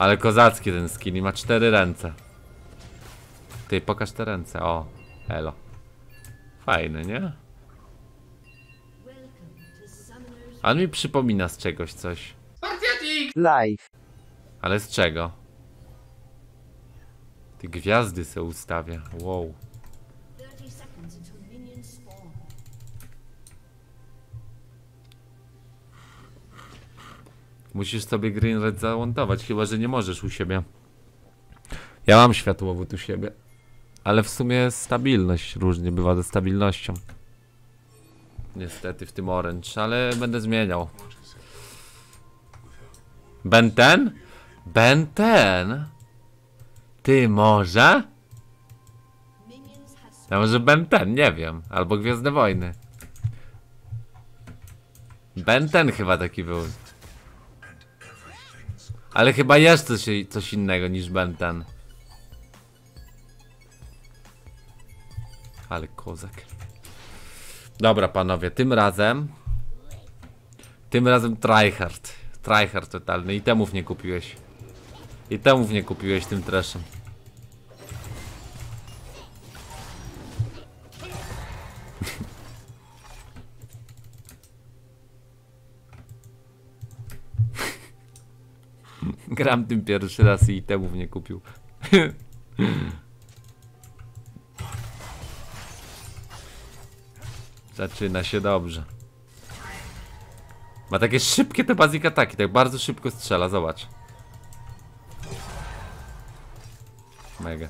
Ale kozacki ten skin i ma 4 ręce. Ty, pokaż te ręce, o, elo. Fajny, nie? On mi przypomina z czegoś coś. Live. Ale z czego? Ty gwiazdy se ustawia, wow. Musisz sobie Green Red zamontować, chyba że nie możesz u siebie. Ja mam światłowód u siebie. Ale w sumie stabilność różnie bywa ze stabilnością. Niestety w tym Orange, ale będę zmieniał. Ben 10? Ben 10? Ty może? Ja może Ben 10, nie wiem. Albo Gwiezdne Wojny. Ben 10 chyba taki był. Ale chyba jest coś innego niż Ben 10. Ale kozak. Dobra panowie, tym razem tryhard. Tryhard totalny. I temów nie kupiłeś. I temów nie kupiłeś tym traszem. Gram tym pierwszy raz i temów nie kupił. Zaczyna się dobrze. Ma takie szybkie te basic ataki, tak bardzo szybko strzela, zobacz. Mega.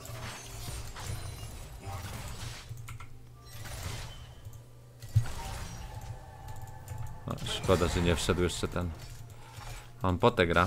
O, szkoda, że nie wszedł jeszcze ten. On potę gra.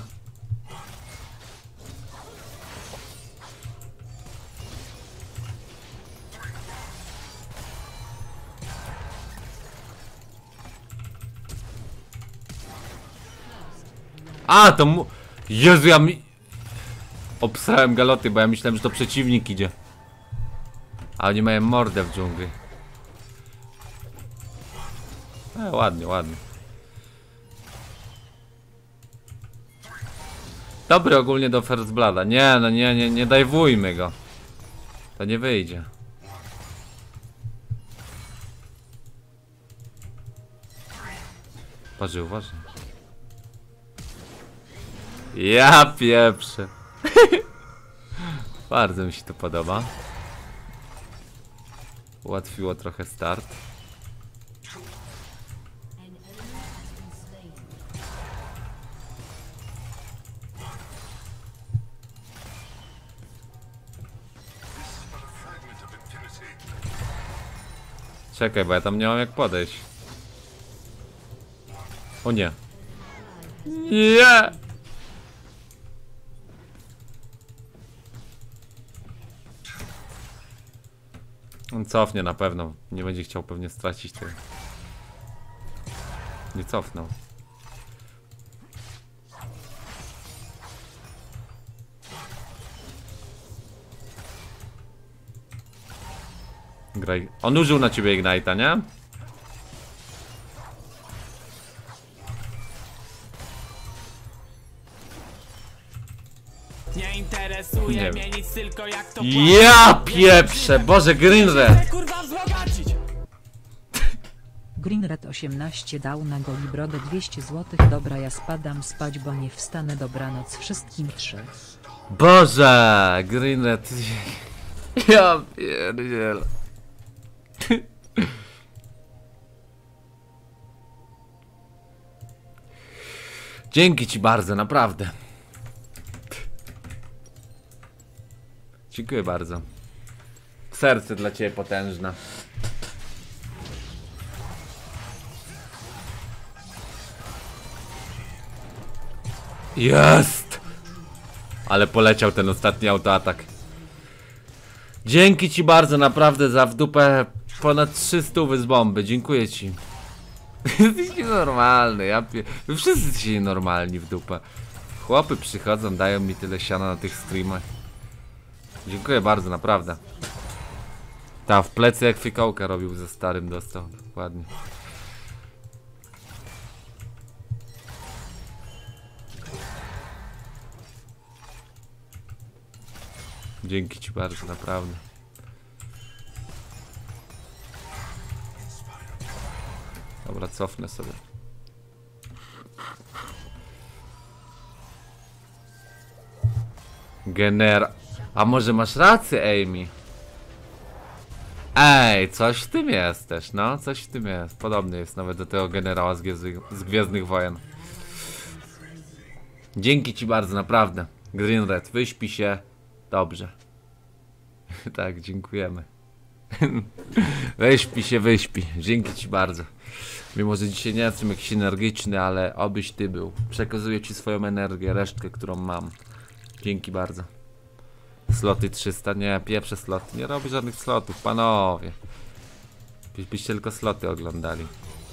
A, to mu... Jezu, ja mi... Obsrałem galoty, bo ja myślałem, że to przeciwnik idzie. A oni mają mordę w dżungli. Ładnie, ładnie. Dobry ogólnie do First Blooda. Nie, no nie dajwujmy go. To nie wyjdzie. Uważaj. Ja pieprzę. Bardzo mi się to podoba. Ułatwiło trochę start. Czekaj, bo ja tam nie mam jak podejść. O nie. Nie! On cofnie na pewno. Nie będzie chciał pewnie stracić tego. Nie cofnął. Graj. On użył na ciebie Ignite'a, nie? Nie interesuje mnie nic, tylko jak to ja pieprzę, Boże, Greenred! Greenred 18 dał na Golibrodę 200 zł. Dobra, ja spadam spać, bo nie wstanę. Dobranoc wszystkim 3. Boże, Greenred. Ja pierdzielę. Dzięki ci bardzo, naprawdę. Dziękuję bardzo. Serce dla ciebie potężne. Jest! Ale poleciał ten ostatni autoatak. Dzięki ci bardzo, naprawdę, za w dupę ponad 300 z bomby. Dziękuję ci. Jesteś nienormalny, wy wszyscy jesteście nienormalni w dupę. Chłopy przychodzą, dają mi tyle siana na tych streamach. Dziękuję bardzo, naprawdę. Ta, w plecy jak fikołka robił, ze starym dostał. Dokładnie. Dzięki ci bardzo, naprawdę. Dobra, cofnę sobie. A może masz rację, Amy? Ej, coś w tym jest też, no, coś w tym jest. Podobny jest nawet do tego generała z Gwiezdnych Wojen. Dzięki ci bardzo, naprawdę. Green Red, wyśpi się dobrze. Tak, dziękujemy. Wyśpi się, wyśpi. Dzięki ci bardzo. Mimo, że dzisiaj nie jestem jakiś energiczny, ale obyś ty był. Przekazuję ci swoją energię, resztkę, którą mam. Dzięki bardzo. Sloty 300, nie, pierwsze sloty. Nie robię żadnych slotów, panowie. Byście tylko sloty oglądali.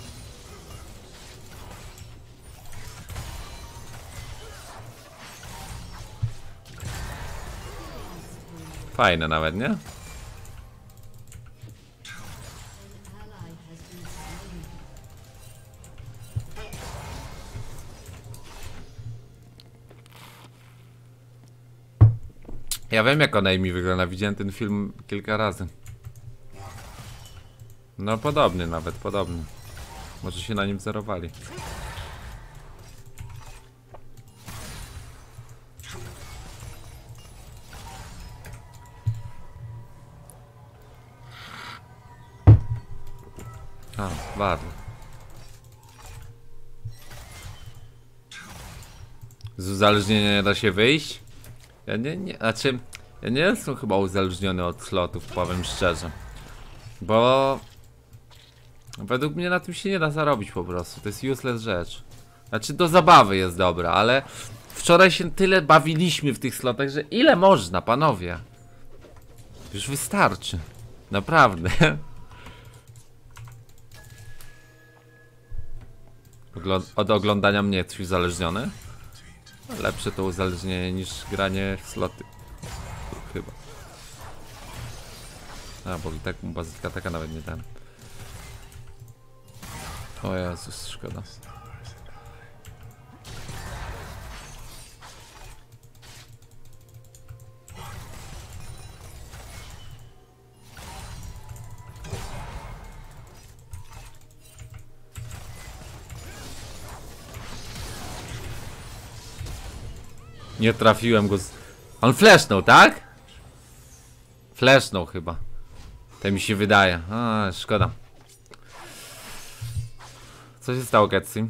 Fajne nawet, nie? Ja wiem, jak ona mi wygląda, widziałem ten film kilka razy. No podobny nawet, podobny. Może się na nim zerowali. A, bardzo. Z uzależnienia nie da się wyjść? Ja znaczy, ja nie jestem chyba uzależniony od slotów, powiem szczerze. Bo według mnie na tym się nie da zarobić po prostu, to jest useless rzecz. Znaczy do zabawy jest dobra, ale wczoraj się tyle bawiliśmy w tych slotach, że ile można, panowie? Już wystarczy. Naprawdę. Od oglądania mnie jesteś uzależniony? Lepsze to uzależnienie niż granie w sloty. Chyba. A, bo i tak mu bazyka taka nawet nie ten. O Jezus, szkoda. Nie trafiłem go z... On flashnął, tak? Flashnął chyba. To mi się wydaje. A, szkoda. Co się stało, Ketsi?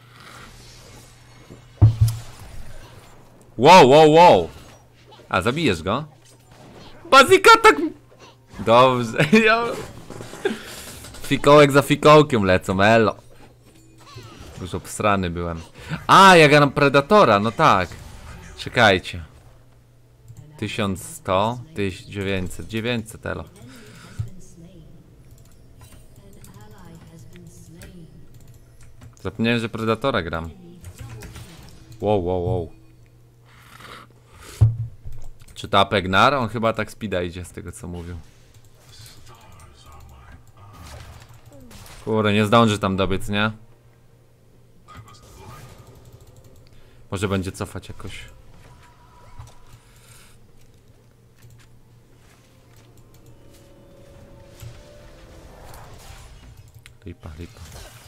Wow, wow, wow. A, zabijesz go? Bazika tak... Dobrze. Ja... Fikołek za fikołkiem lecą, elo. Już obstrany byłem. A, ja gram Predatora, no tak. Czekajcie. 1100, 1900, 900 elo. Zapomniałem, że Predatora gram. Wow, wow, wow. Czy to Apegnar? On chyba tak speeda idzie z tego, co mówił. Kurde, nie zdąży tam dobiec, nie? Może będzie cofać jakoś. Lipa, lipa.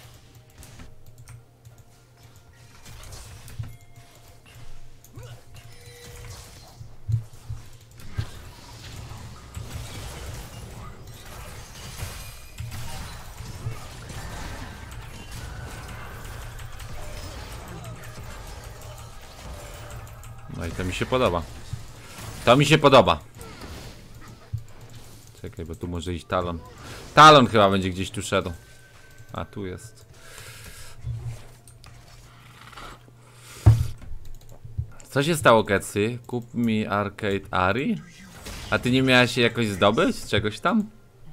No i to mi się podoba. To mi się podoba. Czekaj, bo tu może iść Talon. Talon chyba będzie gdzieś tu szedł. A tu jest. Co się stało, Ketsy? Kup mi Arcade Ari? A ty nie miałeś się jakoś zdobyć? Czegoś tam?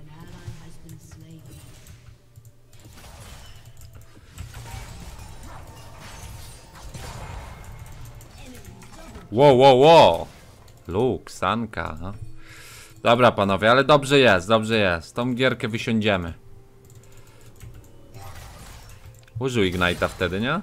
Wow, wow, wow. Luke, Sanka. No. Dobra, panowie, ale dobrze jest, dobrze jest. Tą gierkę wysiądziemy. Użył Ignite'a wtedy, nie?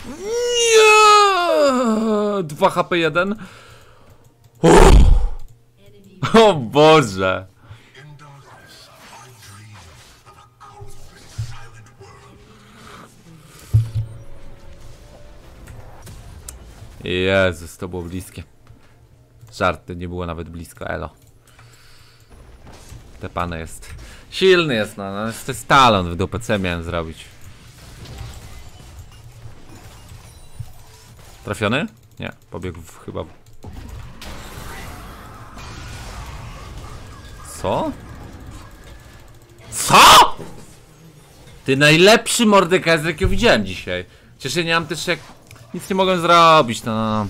Nie! 2 HP 1. O Boże. Jezus, to było bliskie. Żarty, nie było nawet blisko, elo. Te pane jest. Silny jest, no, to jest talon w dupę, co miałem zrobić. Trafiony? Nie, pobiegł chyba. Co? Co? Ty najlepszy Mordekaiser, jakiego widziałem dzisiaj. Przecież ja nie mam też jak... Nic nie mogłem zrobić, no.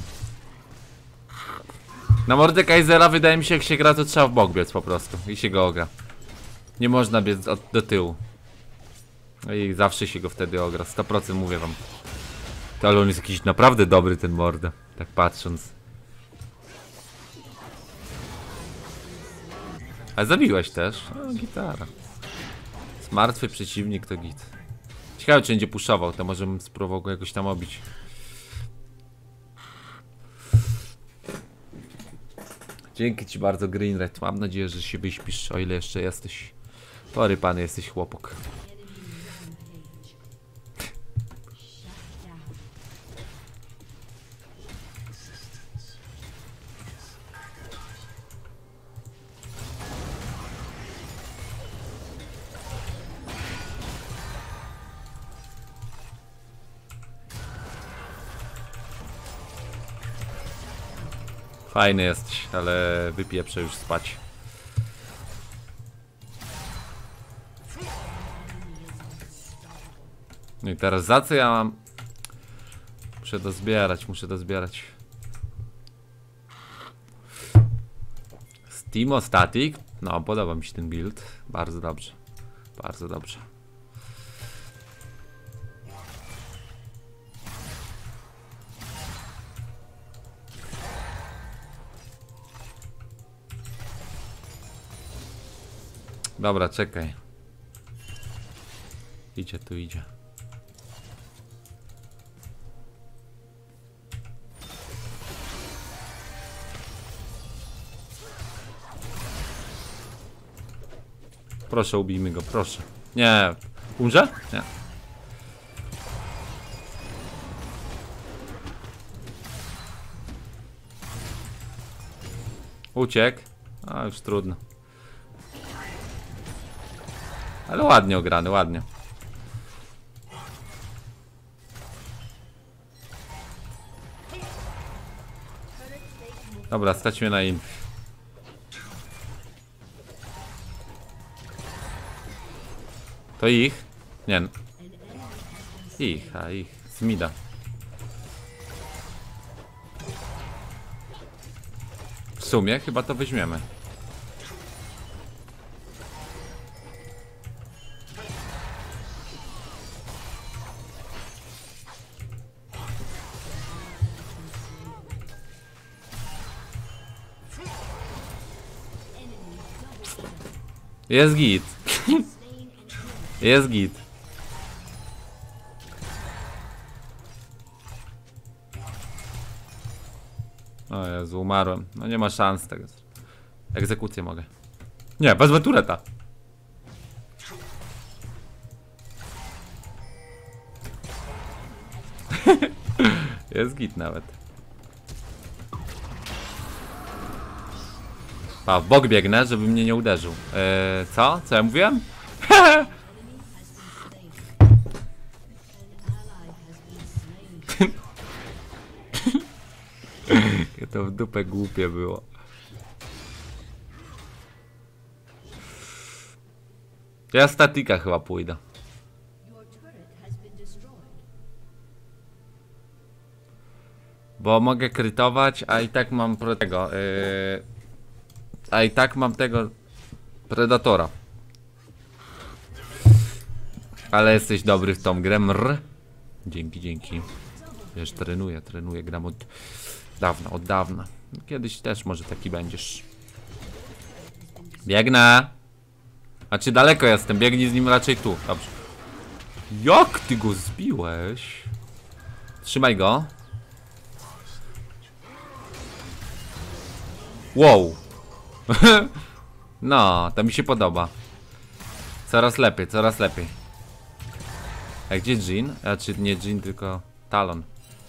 Na Mordekaisera wydaje mi się, jak się gra, to trzeba w bok biec po prostu. I się go ogra. Nie można biec do tyłu. I zawsze się go wtedy ogra. 100% mówię wam. To ale on jest jakiś naprawdę dobry, ten Morde. Tak patrząc. A zabiłeś też? O, gitara. Martwy przeciwnik to git. Ciekawe, czy będzie puszował, to może bym spróbował go jakoś tam obić. Dzięki ci bardzo, Greenred. Mam nadzieję, że się wyśpisz, o ile jeszcze jesteś. Porypany jesteś, chłopok. Fajny jesteś, ale wypieprzę już spać. No i teraz za co ja mam? Muszę dozbierać. Steamo Static. No, podoba mi się ten build. Bardzo dobrze. Bardzo dobrze. Dobra, czekaj. Idzie, tu idzie. Proszę, ubijmy go, proszę. Nie. Umrze? Nie. Uciekł. A, już trudno. Ale ładnie ograny, ładnie. Dobra, stać mnie na im. To ich? Nie. Ich, a ich. Z mida. W sumie chyba to weźmiemy. Jest git. Jest git. O Jezu, umarłem. No nie ma szans tego. Egzekucję mogę. Nie, wezmę tureta. Jest git nawet. A, w bok biegnę, żeby mnie nie uderzył. Co? Co ja mówiłem? To w dupę głupie było. Ja statika chyba pójdę. Bo mogę krytować, a i tak mam tego. A i tak mam tego Predatora. Ale jesteś dobry w tą grę. Mrr. Dzięki, dzięki. Wiesz, trenuję, gram od dawna. Kiedyś też może taki będziesz. Biegnę. A czy daleko jestem? Biegnij z nim raczej tu. Dobrze. Jak ty go zbiłeś? Trzymaj go. Wow. No, to mi się podoba. Coraz lepiej, coraz lepiej. A gdzie Jhin? A czy nie Jhin, tylko Talon.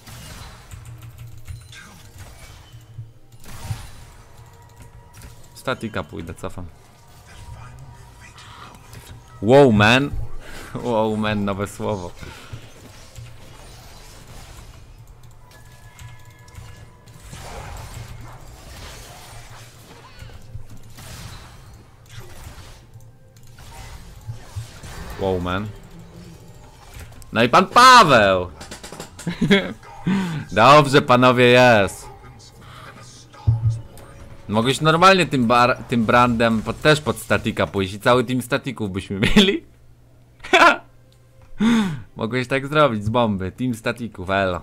Statika pójdę, cofam. Wow man. Wow man, nowe słowo. Wow man. No i pan Paweł. Dobrze panowie, jest. Mogłeś normalnie tym brandem też pod statika pójść i cały team statików byśmy mieli. Mogłeś tak zrobić z bomby, team statików, elo.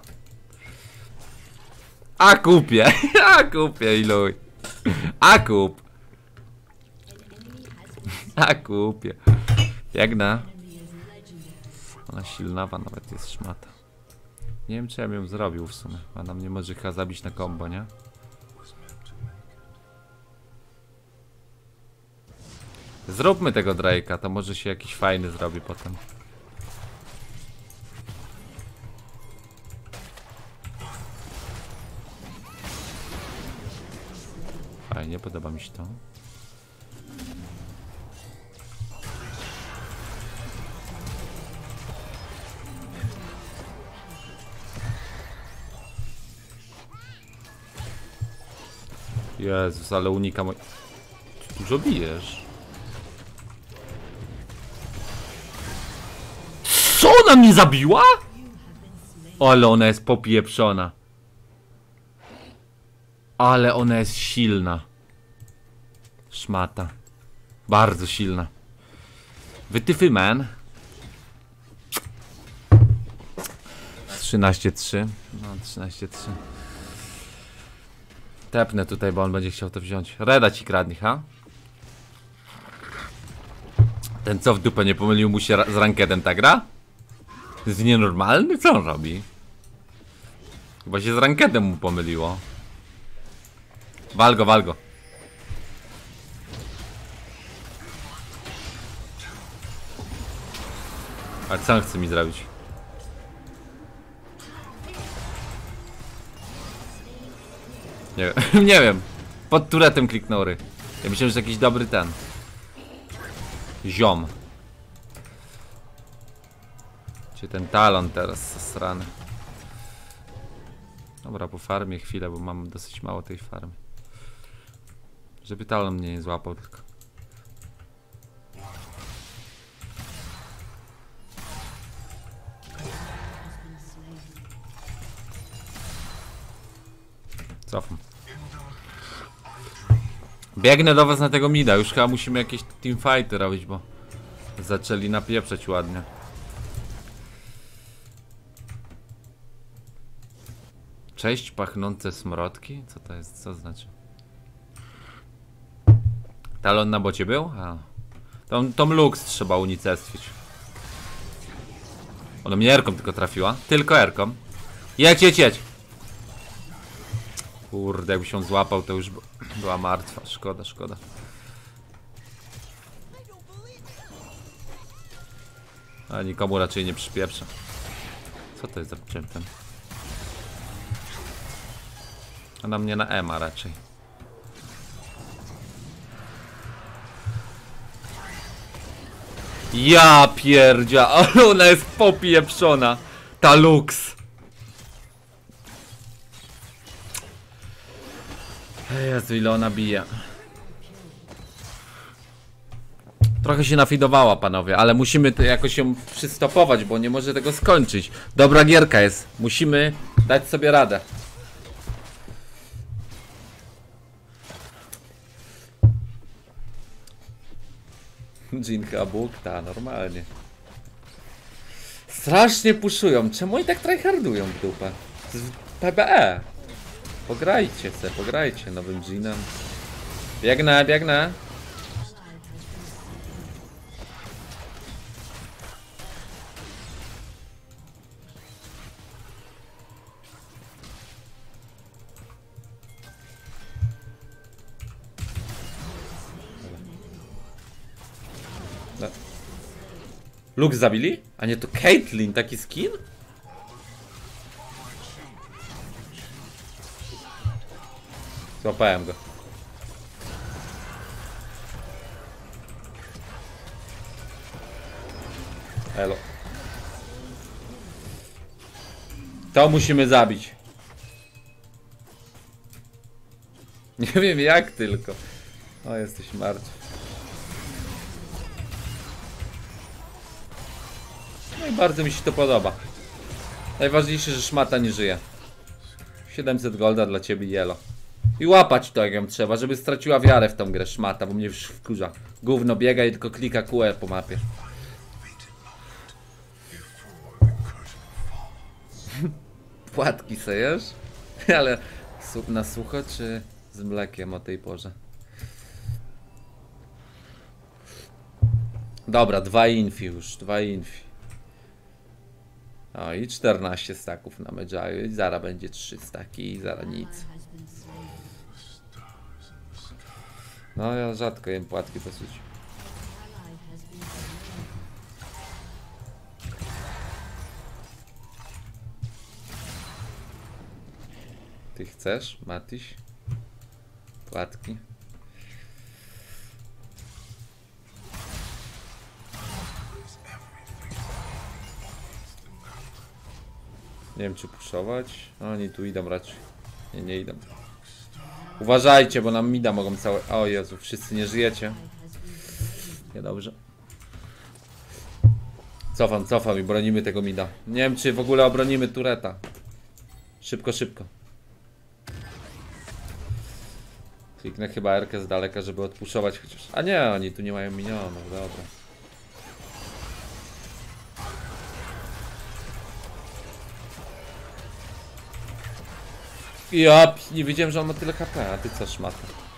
A kupię, a kupię iluj. A kup. A kupię. Biegnę. Ona silnawa nawet jest, szmata. Nie wiem czy ja bym ją zrobił w sumie. Ona mnie może chyba zabić na combo, nie? Zróbmy tego Drake'a, to może się jakiś fajny zrobi potem. Fajnie, podoba mi się to. Jezus, ale unika moj... Dużo bijesz. Co ona mnie zabiła? Ale ona jest popieprzona. Ale ona jest silna. Szmata. Bardzo silna. Wytyfy man. 13-3. No 13-3. Tepnę tutaj, bo on będzie chciał to wziąć. Reda ci kradnie, ha? Ten co w dupę nie pomylił mu się z rankedem, ta gra? Jest nienormalny? Co on robi? Chyba się z rankedem mu pomyliło. Wal go, wal go. A co on chce mi zrobić? Nie wiem, nie wiem. Pod turetem kliknął. Ja myślałem, że jakiś dobry ten ziom. Gdzie ten Talon teraz zasrany. Dobra, po farmie chwilę, bo mam dosyć mało tej farmy. Żeby Talon mnie nie złapał tylko. Cofam. Biegnę do was na tego mida. Już chyba musimy jakieś teamfighty robić, bo zaczęli napieprzeć ładnie. Cześć pachnące smrodki? Co to jest? Co znaczy? Talon na bocie był? A. Tą Lux trzeba unicestwić. Ona mnie erką tylko trafiła. Tylko erką. Jedź, jedź, jedź. Kurde, jakby się złapał, to już była martwa. Szkoda, szkoda. A nikomu raczej nie przypieprza. Co to jest za champion? Ona mnie na Ema raczej. Ja pierdzia, ale ona jest popieprzona. Ta Lux. Jezu, ile ona bije. Trochę się nafidowała, panowie, ale musimy to jakoś ją przystopować, bo nie może tego skończyć. Dobra gierka jest. Musimy dać sobie radę. Jinka bukta, normalnie. Strasznie puszują. Czemu oni tak tryhardują w dupę? To jest PBE. Pograjcie se, pograjcie nowym Jinem. Biegnę, biegnę. Lux zabili? A nie, to Caitlyn, taki skin? Złapałem go. Elo. To musimy zabić. Nie wiem jak tylko. O, jesteś martwy. No i bardzo mi się to podoba. Najważniejsze, że szmata nie żyje. 700 golda dla ciebie, Jelo. I łapać to jak ją trzeba, żeby straciła wiarę w tą grę szmata, bo mnie już wkurza. Gówno biega i tylko klika QE po mapie. Płatki sejesz? Ale na sucho czy z mlekiem o tej porze? Dobra, 2 infi już, 2 infi. O i 14 staków na Medjaju i zaraz będzie 3 staki i zaraz nic. No ja rzadko jem płatki dosyć. Ty chcesz, Matyś? Płatki? Nie wiem czy puszować. Oni tu idą raczej. Nie, nie idą. Uważajcie, bo nam mida mogą całe... O Jezu, wszyscy nie żyjecie. Niedobrze. Cofam i bronimy tego mida. Nie wiem czy w ogóle obronimy tureta. Szybko, szybko. Kliknę chyba R-kę z daleka, żeby odpuszować chociaż. A nie, oni tu nie mają minionów, dobra. Ja nie wiedziałem, że on ma tyle HP, a ty co szmata?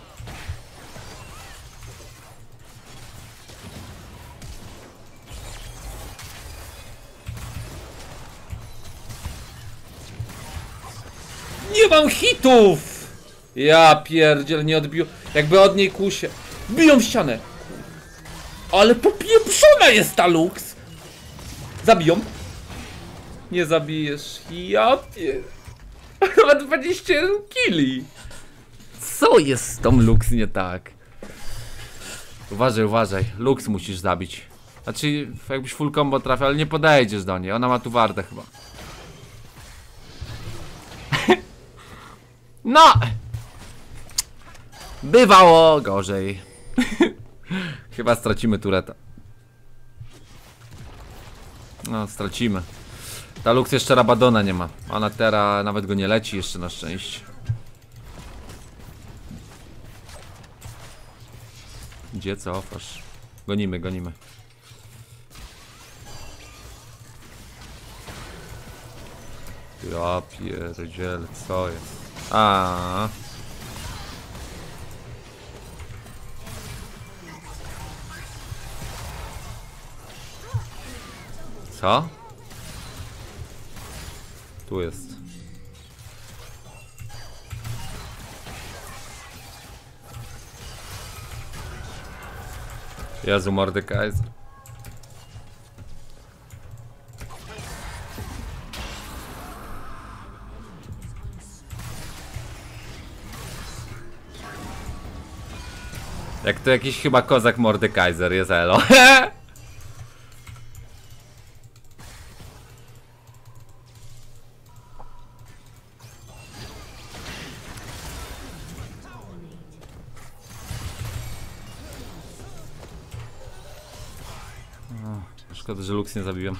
Nie mam hitów! Ja pierdziel, nie odbił. Jakby od niej kusie. Biją w ścianę. Ale popieprzona jest ta Lux. Zabiją. Nie zabijesz. Ja pier... Ma 21 killi. Co jest z tą Lux nie tak? Uważaj, uważaj. Lux musisz zabić. Znaczy, jakbyś full combo trafił, ale nie podejdziesz do niej. Ona ma tu wartę chyba. No! Bywało gorzej. Chyba stracimy tureta. No, stracimy. Ta Lux jeszcze Rabadona nie ma. Ona teraz nawet go nie leci jeszcze na szczęście. Gdzie cofasz? Gonimy, gonimy. Ja pierdziel, co jest? A. Co? Tu jest. Jezu, Mordekaiser. Jak to jakiś chyba kozak Mordekaiser jest, elo. Szkoda, że Lux nie zabiłem.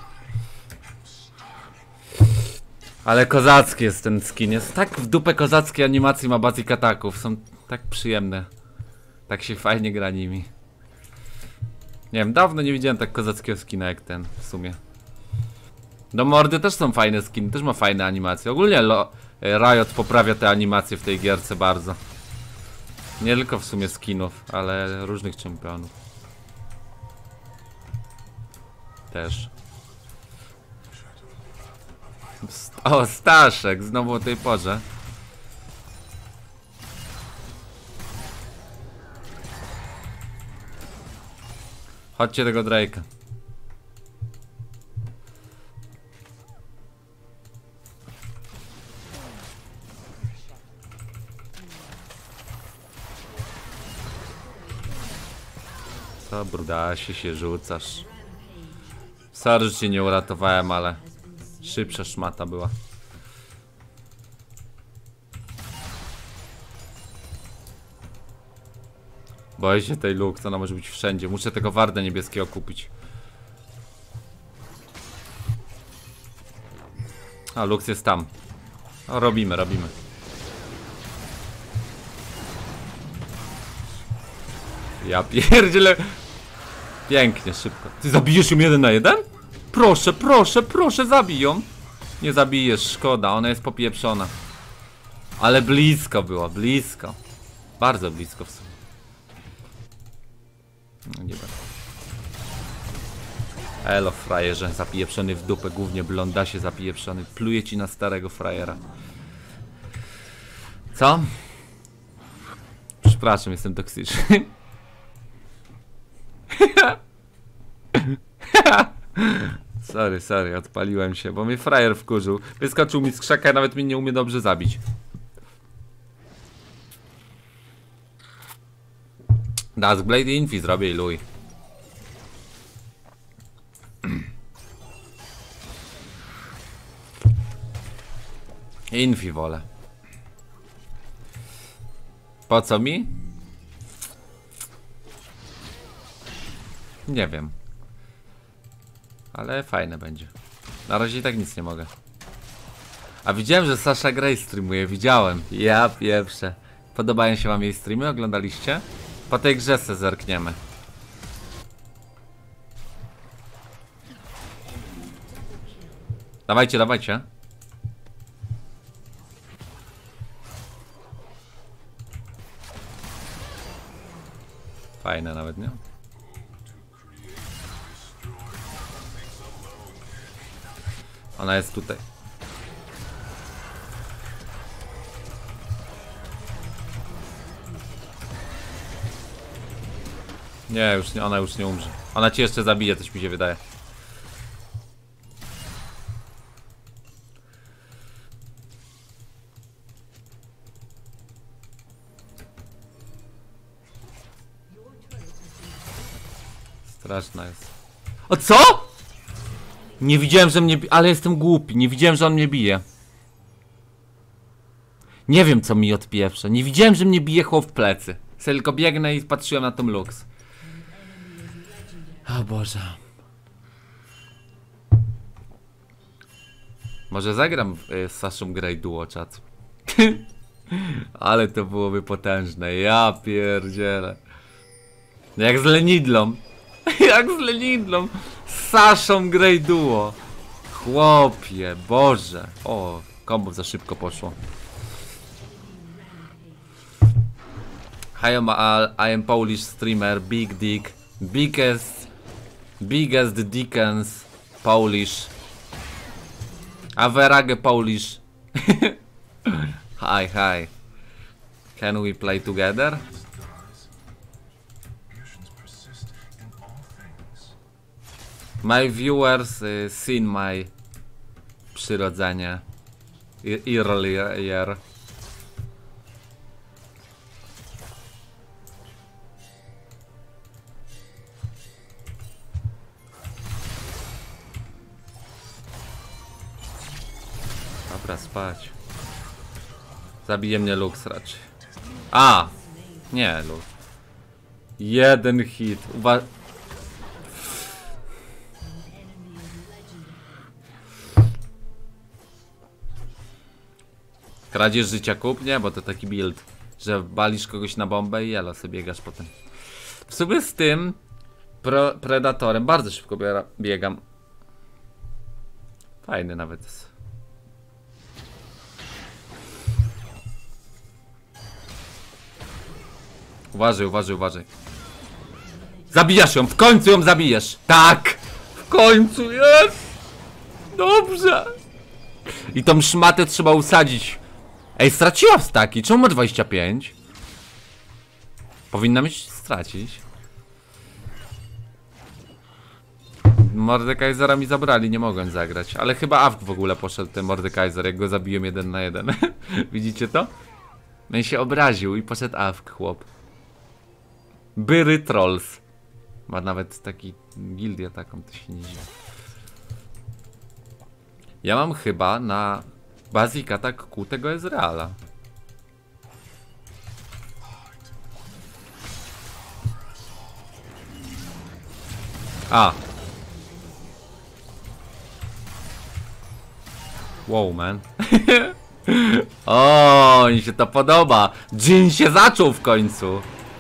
Ale kozacki jest ten skin. Jest tak w dupę kozackie animacje ma basic ataków. Są tak przyjemne. Tak się fajnie gra nimi. Nie wiem, dawno nie widziałem tak kozackiego skina jak ten w sumie. Do mordy też są fajne skiny, też ma fajne animacje. Ogólnie Riot poprawia te animacje w tej gierce bardzo. Nie tylko w sumie skinów, ale różnych czempionów. Też. O, Staszek, znowu o tej porze. Chodźcie tego Drake'a. Co, brudasie się rzucasz? Sorry, że cię nie uratowałem, ale szybsza szmata była. Boję się tej Lux, ona może być wszędzie. Muszę tego warda niebieskiego kupić. A, Lux jest tam. No, robimy. Ja pierdzielę. Pięknie, szybko. Ty zabijesz ją 1 na 1? Proszę, zabij ją. Nie zabijesz, szkoda, ona jest popieprzona. Ale blisko było, blisko. Bardzo blisko w sumie. No nie będę. Elo, frajerze, zapieprzony w dupę, głównie blondasie zapieprzony. Pluje ci na starego frajera. Co? Przepraszam, jestem toksyczny. Sorry, odpaliłem się, bo mnie frajer wkurzył. Wyskoczył mi z krzaka i nawet mnie nie umie dobrze zabić. Duskblade i Infi zrobię i luj. Infi wolę. Po co mi? Nie wiem. Ale fajne będzie. Na razie i tak nic nie mogę. A widziałem, że Sasha Grey streamuje. Widziałem. Ja pierwsze. Podobają się wam jej streamy? Oglądaliście? Po tej grze se zerkniemy. Dawajcie. Fajne nawet, nie? Ona jest tutaj. Nie, ona już nie umrze. Ona cię jeszcze zabije, coś mi się wydaje. Straszna jest. O co? Nie widziałem, że mnie ale jestem głupi. Nie widziałem, że on mnie bije. Nie wiem, co mi odpieprze. Nie widziałem, że mnie bije chłop w plecy. Tylko biegnę i patrzyłem na tą Lux. O Boże. Może zagram z Saszą Grey duo chat. Ale to byłoby potężne. Ja pierdzielę. Jak z Lenidlą. Jak z Lenidlą. Z Saszą Grey duo. Chłopie, Boże. O, kombo za szybko poszło. Hi, I am Polish streamer, Big Dick, biggest Dickens, Polish, Average Polish. Hi. Can we play together? My viewers seen my przyrodzenie earlier. Dobra, spać. Zabije mnie Lux raczej. A! Nie, Lux. Jeden hit. Kradzież życia kup? Nie, bo to taki build, że balisz kogoś na bombę i jelo sobie biegasz potem. W sumie z tym Predatorem bardzo szybko biegam. Fajny nawet jest. Uważaj. Zabijasz ją, w końcu ją zabijesz. Tak! W końcu jest! Dobrze! I tą szmatę trzeba usadzić. Ej, straciła staki. Czemu ma 25? Powinna mieć stracić. Mordekaisera mi zabrali, nie mogłem zagrać. Ale chyba AWK w ogóle poszedł ten Mordekaiser, jak go zabiłem 1 na 1. Widzicie to? No i się obraził i poszedł AWK, chłop. Byry trolls. Ma nawet taki gildię taką, to się nie dziwi. Ja mam chyba na Basic Attack Q tego Ezreala. A. Wow, man. O, mi się to podoba. Jin się zaczął w końcu.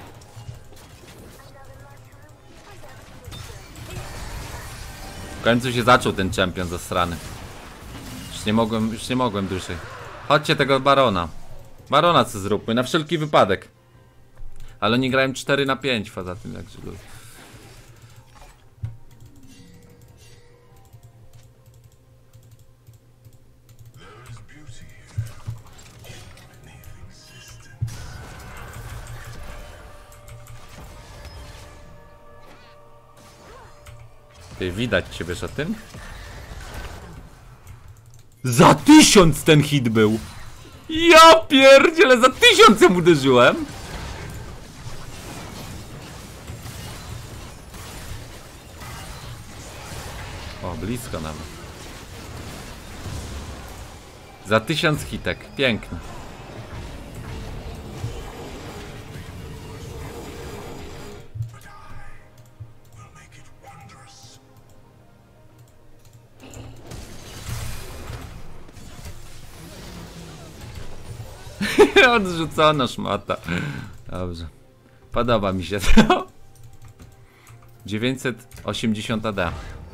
W końcu się zaczął ten champion zasrany. Już nie mogłem dłużej. Chodźcie tego barona. Barona co zróbmy, na wszelki wypadek. Ale nie grałem 4 na 5 poza tym, jak żył. Ty, widać cię, wiesz o tym? Za 1000 ten hit był! Ja pierdzielę, za 1000 mu uderzyłem! O, blisko nawet. Za 1000 hitek, piękny. Odrzucona szmata. Dobrze. Podoba mi się to. 980 AD.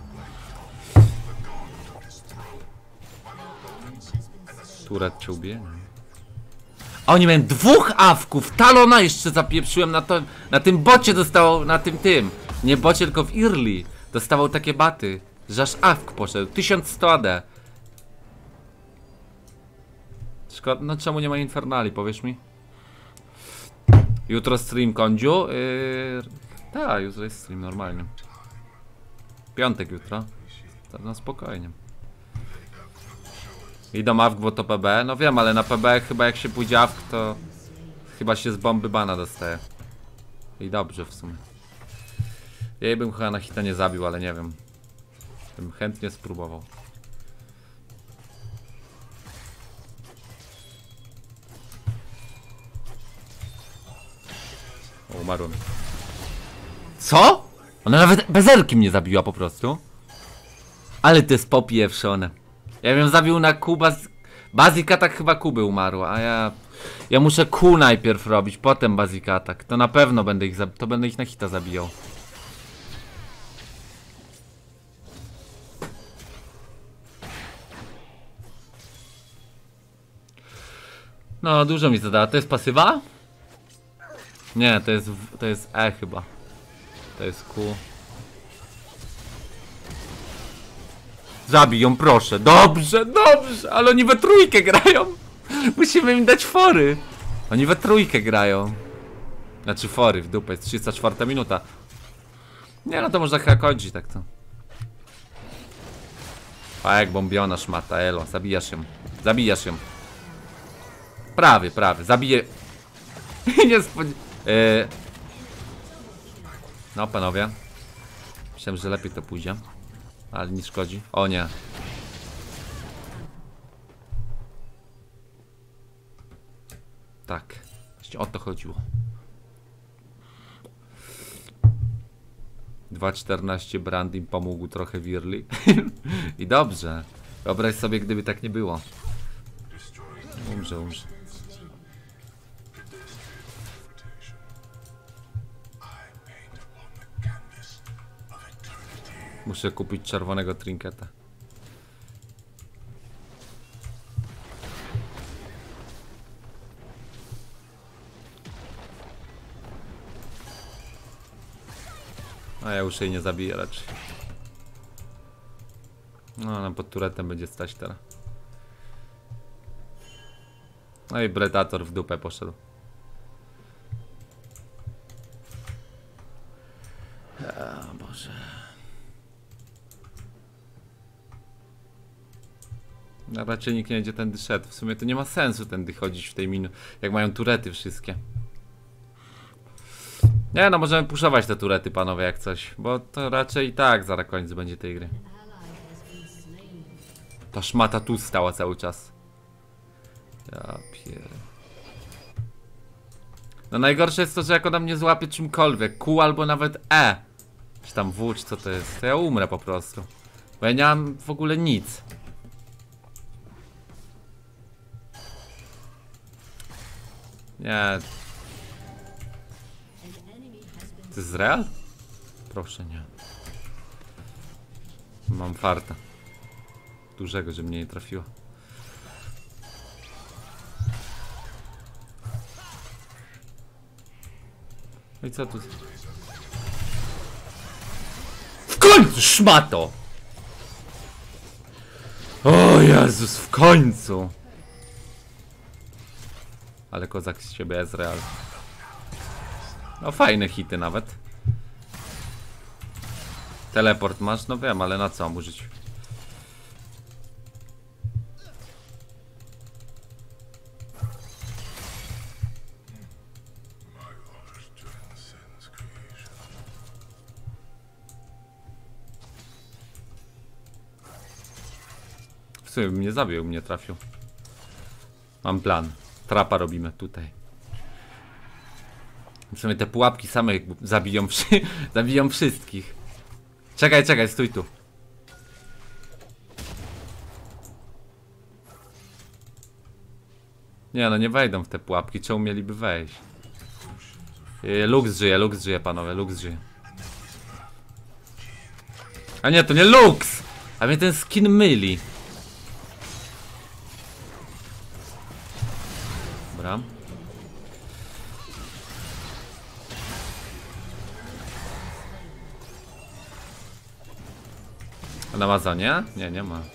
Turet cię ubije? A oni mają 2 awków. Talona jeszcze zapieprzyłem na tym bocie dostało, na tym. Nie bocie, tylko w Early. Dostawał takie baty, że aż awk poszedł. 1100 AD. Szkoda, no czemu nie ma Infernali, powiesz mi? Jutro stream Kondziu? Tak, jutro jest stream normalnie. Piątek jutro. To no spokojnie. Idą awk, bo to PB. No wiem, ale na PB chyba jak się pójdzie awk, to chyba się z bomby bana dostaje. I dobrze w sumie. Jej bym chyba na hita nie zabił, ale nie wiem. Bym chętnie spróbował. O, umarłem. Co? Ona nawet bezerki mnie zabiła po prostu. Ale to jest popieprzone. Ja bym zabił na Q Basic Attack, chyba Kuby umarła, a ja muszę Q najpierw robić, potem Basic Attack. To na pewno będę ich na hita zabijał. No, dużo mi zadała. To jest pasywa? Nie, to jest E chyba. To jest Q. Zabij ją, proszę. Dobrze, dobrze, ale oni we trójkę grają. Musimy im dać fory. Oni we trójkę grają. Znaczy fory, w dupę, jest 34 minuta. Nie, no to można chyba kończyć tak to. A jak bombiona szmata, elo, zabijasz ją. Zabijasz ją. Prawie, zabiję. Nie no panowie. Myślałem, że lepiej to pójdzie. Ale nie szkodzi. O nie. Tak. Właśnie o to chodziło. 2.14 brand im pomógł trochę Wirli. I dobrze. Wyobraź sobie, gdyby tak nie było. Umrze. Muszę kupić czerwonego trinketa. A ja już jej nie zabiję raczej. No, nam pod turetem będzie stać teraz. No i Predator w dupę poszedł. O Boże. No, raczej nikt nie będzie tędy szedł. W sumie to nie ma sensu tędy chodzić w tej minu, jak mają turety wszystkie. Nie no, możemy puszować te turety, panowie, jak coś. Bo to raczej i tak zaraz koniec będzie tej gry. Ta szmata tu stała cały czas. Ja pier... No najgorsze jest to, że jak ona mnie złapie czymkolwiek, Q albo nawet E, czy tam W, czy co to jest, to ja umrę po prostu. Bo ja nie mam w ogóle nic. Nie. To jest real? Proszę nie. Mam farta. Dużego, że mnie nie trafiło. No i co tu? W końcu, szmato! O Jezus, w końcu! Ale kozak z siebie jest real. No fajne hity nawet. Teleport masz? No wiem, ale na co mu użyć? W sumie mnie zabił, mnie trafił. Mam plan. Trapa robimy tutaj. W sumie te pułapki same zabiją, zabiją wszystkich. Czekaj, czekaj, stój tu. Nie no, nie wejdą w te pułapki, czemu mieliby wejść? Lux żyje panowie, Lux żyje. A nie, to nie Lux! A mnie ten skin myli. Dobra. Ona ma za nie? Nie, nie ma.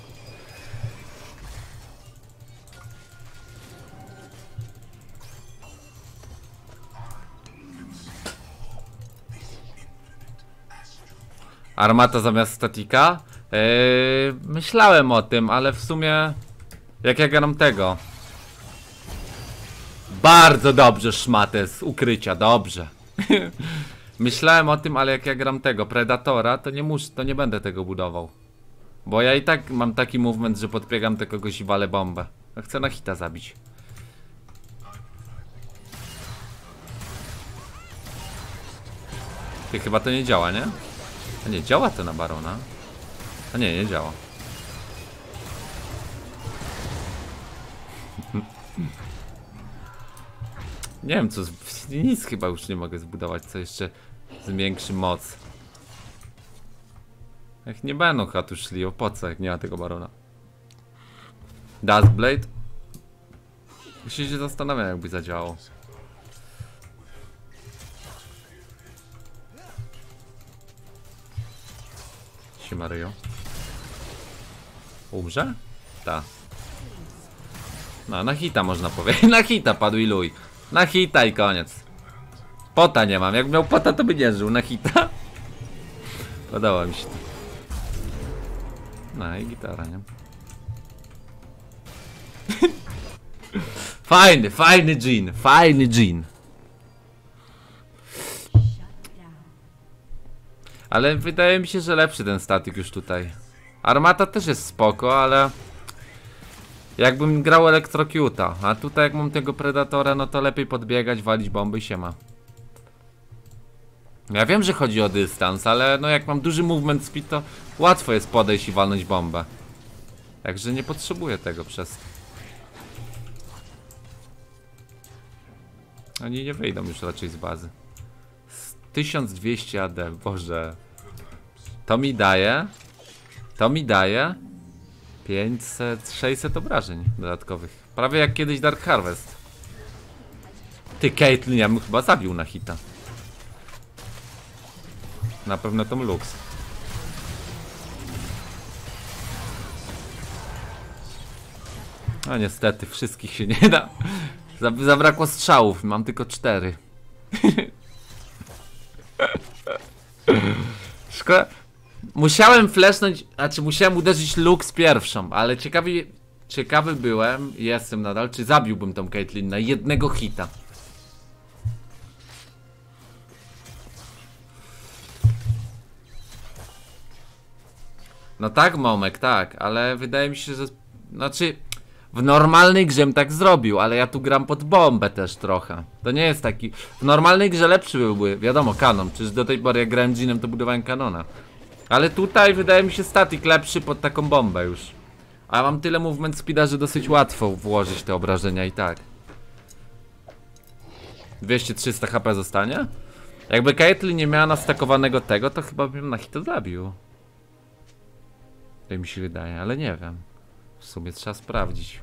Armata zamiast statika? Myślałem o tym, ale w sumie jak ja gram tego. Bardzo dobrze szmatę z ukrycia, dobrze. Myślałem o tym, ale jak ja gram tego Predatora, to nie muszę, to nie będę tego budował. Bo ja i tak mam taki movement, że podbiegam do kogoś i walę bombę. Ja chcę na hita zabić. Ty, chyba to nie działa, nie? A nie, działa to na barona. A nie, nie działa. Nie wiem co, nic chyba już nie mogę zbudować, co jeszcze zwiększy moc. Jak nie będą chyba tu szli, o po co, jak nie ma tego barona. Duskblade? Myślę, się zastanawiam, jakby zadziałało. Maryjo. Umrze? Ta. No, na hita można powiedzieć. Na hita padł i luj. Na hita i koniec. Pota nie mam. Jak miał pota, to by nie żył. Na hita. Podoba mi się to. No i gitara, nie? Fajny, fajny dżin. Fajny dżin. Ale wydaje mi się, że lepszy ten statyk już tutaj. Armata też jest spoko, ale jakbym grał Electrocuta, a tutaj jak mam tego Predatora, no to lepiej podbiegać, walić bomby i siema. Ja wiem, że chodzi o dystans, ale no jak mam duży movement speed, to łatwo jest podejść i walnąć bombę. Także nie potrzebuję tego przez to. Oni nie wyjdą już raczej z bazy. 1200 AD, boże. To mi daje 500, 600 obrażeń dodatkowych. Prawie jak kiedyś Dark Harvest. Ty, Caitlyn, ja bym chyba zabił na hita. Na pewno tą Lux. No niestety, wszystkich się nie da. Zabrakło strzałów, mam tylko 4. Szkoda. Musiałem flashnąć, znaczy musiałem uderzyć Lux pierwszą, ale ciekawy byłem, jestem nadal, czy zabiłbym tą Caitlyn na jednego hita. No tak, Momek, tak, ale wydaje mi się, że... Znaczy, w normalnej grze bym tak zrobił, ale ja tu gram pod bombę też trochę. To nie jest taki... W normalnej grze lepszy byłby, wiadomo, kanon. Przecież do tej pory jak grałem Dżinem, to budowałem kanona. Ale tutaj wydaje mi się statik lepszy pod taką bombę już. A mam tyle movement speeda, że dosyć łatwo włożyć te obrażenia i tak. 200-300 HP zostanie? Jakby Caitlyn nie miała nastakowanego tego, to chyba bym na hito zabił. Tak mi się wydaje, ale nie wiem. W sumie trzeba sprawdzić.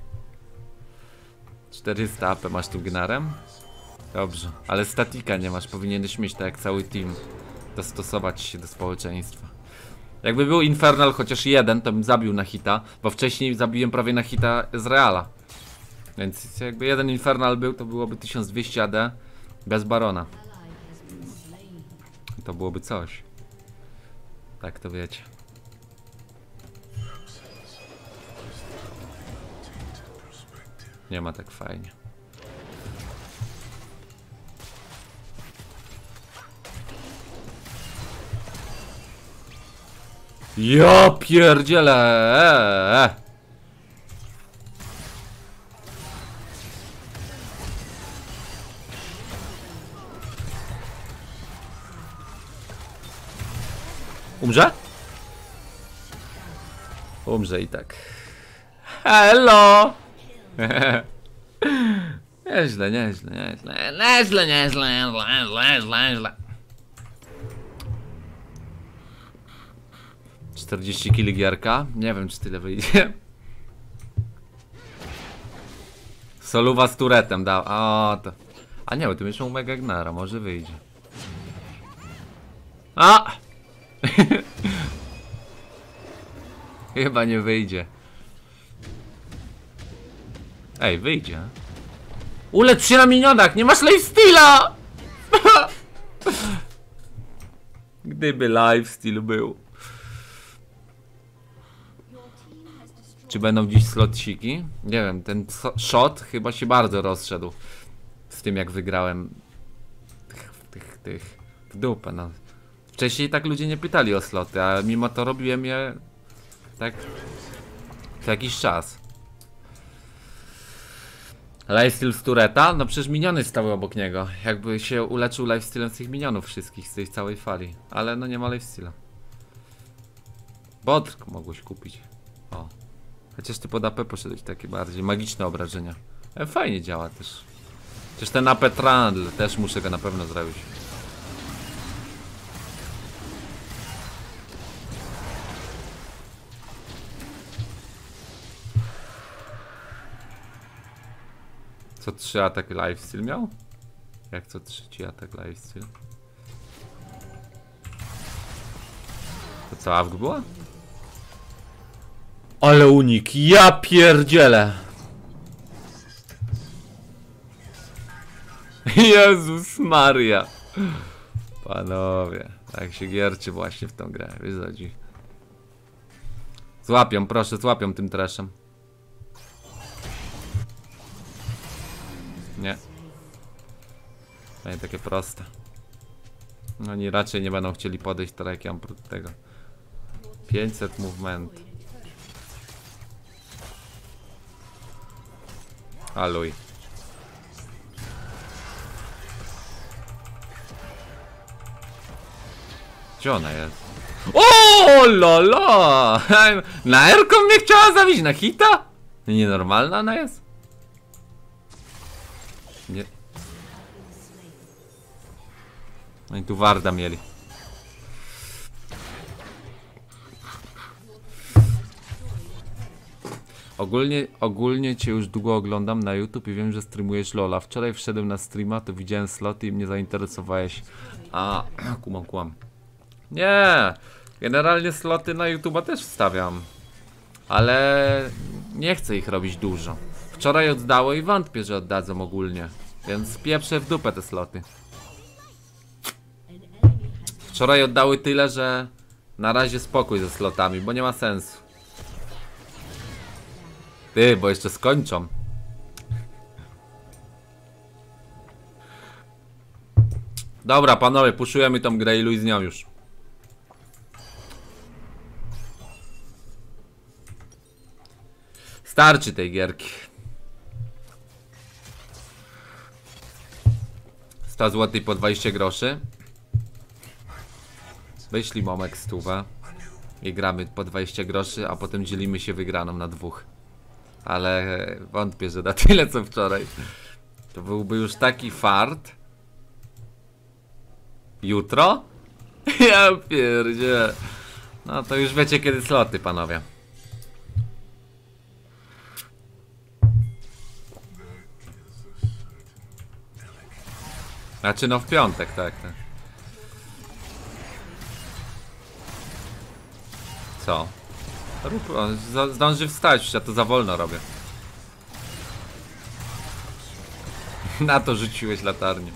400 AP masz tu gnarem? Dobrze, ale statika nie masz, powinieneś mieć tak jak cały team. Dostosować się do społeczeństwa. Jakby był Infernal chociaż jeden, to bym zabił na hita, bo wcześniej zabiłem prawie na hita z Reala. Więc jakby jeden Infernal był, to byłoby 1200 AD bez Barona. To byłoby coś. Tak to wiecie. Nie ma tak fajnie. Ja pierdzielę! Umrze? Umrze i tak. Hello! Nieźle, nieźle, nieźle, nieźle, nieźle, nieźle. 40 kg gierka? Nie wiem, czy tyle wyjdzie. Soluwa z turetem dał. O, to. A nie, bo tu jeszcze Mega Gnara, może wyjdzie. A! Chyba nie wyjdzie. Ej, wyjdzie. Ulecz się na minionach, nie masz lifesteala! Gdyby lifesteal był. Czy będą dziś slotciki? Nie wiem, ten shot chyba się bardzo rozszedł. Z tym jak wygrałem tych w dupę, no. Wcześniej tak ludzie nie pytali o sloty, a mimo to robiłem je tak co jakiś czas. Lifesteal z tureta? No przecież miniony stały obok niego. Jakby się uleczył lifestealem z tych minionów wszystkich, z tej całej fali. Ale no nie ma lifesteala. Bodrk mogłeś kupić. O. Chociaż ty pod AP poszedłeś takie bardziej magiczne obrażenia. Fajnie działa też. Chociaż ten AP Trundle też muszę go na pewno zrobić. Co 3 atak lifesteal miał? Jak co 3 atak lifesteal? To co, AWG była? Ale unik, ja pierdzielę! Jezus Maria! Panowie, tak się gierczy właśnie w tą grę, wiesz. Złapią, proszę, złapią tym traszem. Nie. To nie takie proste. No oni raczej nie będą chcieli podejść tak jak ja mam tego. 500 movement. Aluj. Gdzie ona jest? O lolo! Na Erką mnie chciała zabić, na hita? Nienormalna ona jest? Nie. No i tu Warda mieli. Ogólnie cię już długo oglądam na YouTube i wiem, że streamujesz LOLa. Wczoraj wszedłem na streama, to widziałem sloty i mnie zainteresowałeś. A, kumam. Nie, generalnie sloty na YouTube'a też wstawiam. Ale nie chcę ich robić dużo. Wczoraj oddało i wątpię, że oddadzą ogólnie. Więc pieprzę w dupę te sloty. Wczoraj oddały tyle, że na razie spokój ze slotami, bo nie ma sensu. Ty, bo jeszcze skończą. Dobra, panowie, puszujemy tą grę i luj z nią już. Starczy tej gierki. 100 zł po 20 groszy. Wyślij Momek stówę. I gramy po 20 groszy, a potem dzielimy się wygraną na dwóch. Ale wątpię, że na tyle co wczoraj. To byłby już taki fart. Jutro? Ja pierdzie. No to już wiecie kiedy sloty, panowie. Znaczy no w piątek, tak. Co? On zdąży wstać, ja to za wolno robię. Na to rzuciłeś latarnię.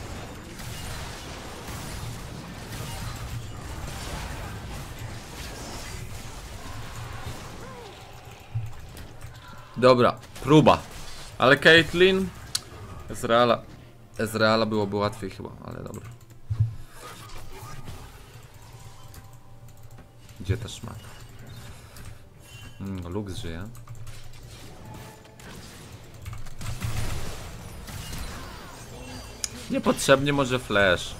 Dobra, próba. Ale Caitlyn Ezreala byłoby łatwiej chyba, ale dobra. Gdzie ta szmata? Lux żyje. Niepotrzebnie może flash.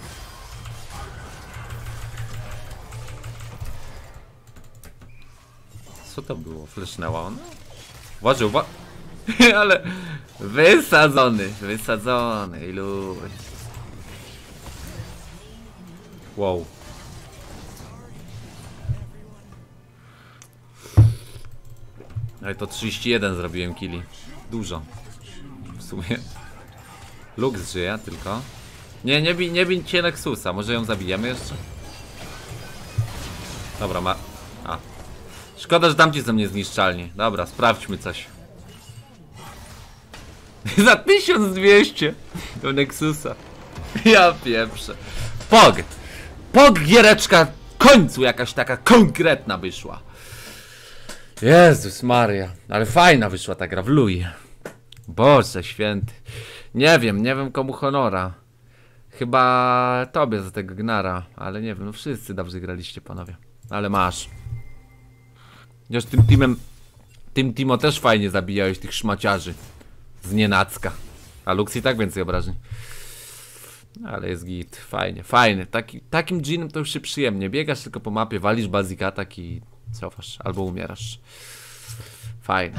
Co to było? Flashnęła ona? Uważaj, ale wysadzony, ilu. Wow. Ale to 31 zrobiłem killi. Dużo. W sumie. Lux żyje tylko. Nie bij cię Nexusa. Może ją zabijemy jeszcze? Dobra, ma... A. Szkoda, że tamci są niezniszczalni. Dobra, sprawdźmy coś. Za 1200 do Nexusa. Ja pieprzę. Pog giereczka w końcu jakaś taka konkretna wyszła. Jezus Maria. Ale fajna wyszła ta gra w luj. Boże święty. Nie wiem komu honora. Chyba tobie za tego Gnara. Ale nie wiem, no wszyscy dobrze graliście, panowie. Ale masz. Chociaż tym Timo też fajnie zabijałeś tych szmaciarzy. Z nienacka. A Lux i tak więcej obrażeń. Ale jest git. Fajnie. Takim dżinem to już się przyjemnie. Biegasz tylko po mapie, walisz basic attack i cofasz. Albo umierasz. Fajne.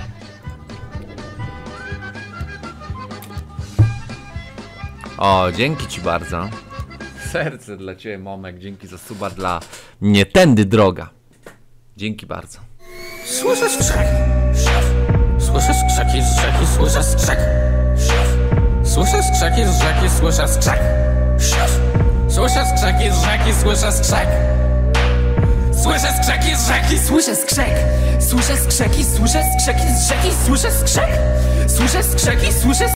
O, dzięki ci bardzo. Serce dla ciebie, Momek. Dzięki za suba dla Nie tędy droga. Dzięki bardzo. Słyszę skrzek. Słyszę skrzeki z rzeki, słyszę skrzek. Słyszę skrzeki z rzeki, słyszę skrzek. Słyszę skrzeki z rzeki, słyszę skrzek. Słyszę skrzeki z rzeki, słyszę skrzek. Słyszę skrzeki, słyszę skrzeki z rzeki, słyszę skrzek. Słyszę skrzeki, słyszę